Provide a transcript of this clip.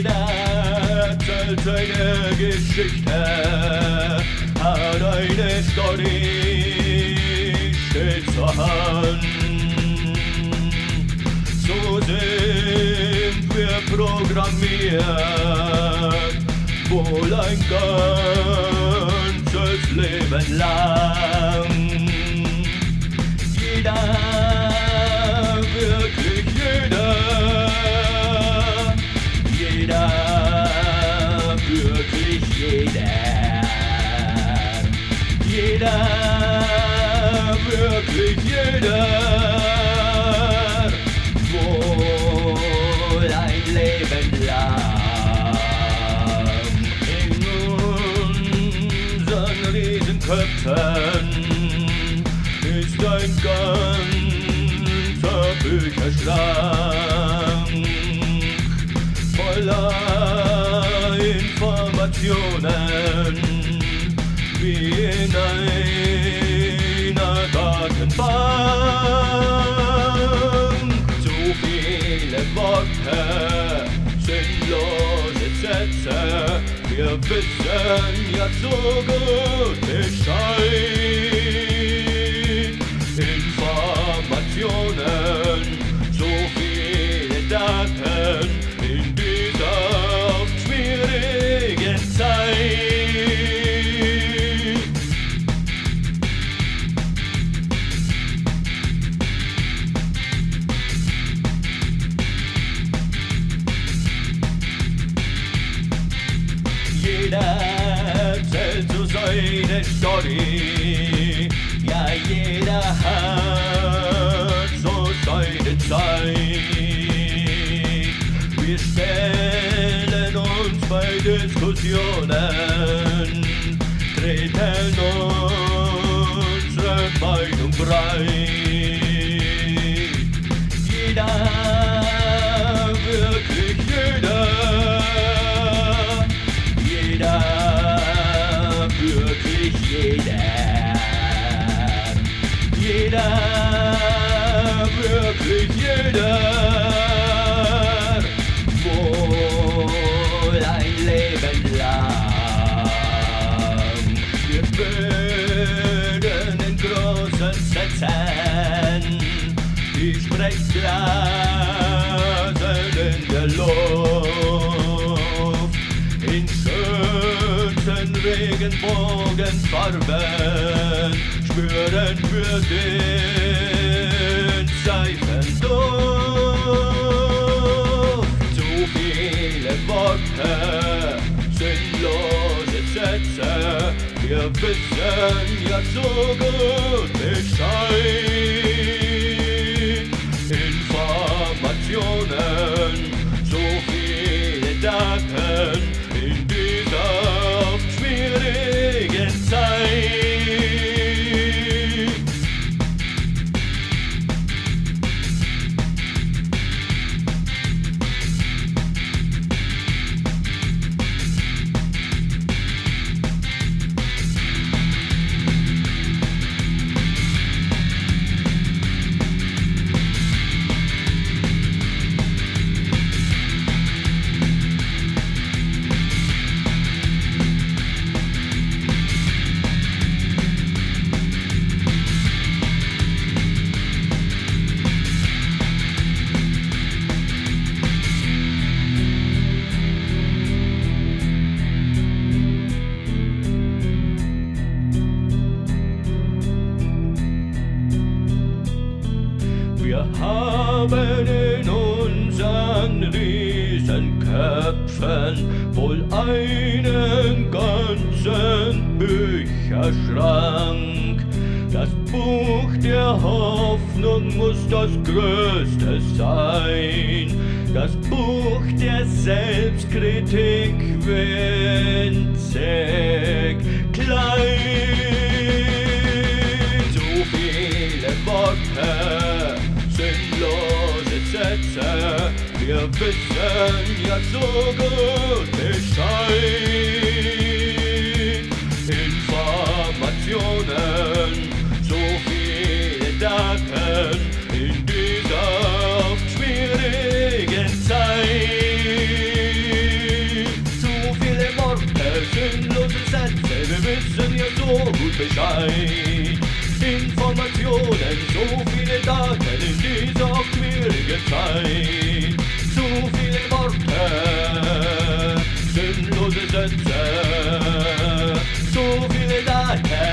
Jeder erzählt seine Geschichte, hat eine Story, steht zur Hand. So sind wir programmiert, wohl ein ganzes Leben lang. Jeder, wirklich jeder, jeder, wirklich jeder, jeder, wirklich jeder, wohl ein Leben lang. In unseren Riesenköpfen ist ein ganzer Bücherschrank voller Informationen, wie in einer Datenbank. Zu viele Worte, sinnlose Sätze, wir wissen ja so gut Bescheid. Informationen, so viele Daten in dieser oft schwierigen Zeit. Jeder erzählt so seine Story, ja jeder hat so seine Zeit. Wir stellen uns bei Diskussionen, treten unsere Meinung breit. Jeder, wirklich jeder, jeder, wirklich jeder, jeder, wirklich jeder, wohl ein Leben lang. Wir bilden in großen Sätzen die Sprechblasen in der Luft, in schönsten Regenbogenfarben spüren wir den Seifenduft. Zu viele Worte, sinnlose Sätze, wir wissen ja so gut Bescheid. Informationen, so viele Daten in dieser oft schwierigen Zeit. Wir haben in unseren Riesenköpfen wohl einen ganzen Bücherschrank. Das Buch der Hoffnung muss das Größte sein, das Buch der Selbstkritik winzig klein. Zu viele Worte, sinnlose Sätze, wir wissen ja so gut Bescheid. Informationen, so viele Daten in dieser oft schwierigen Zeit. seine.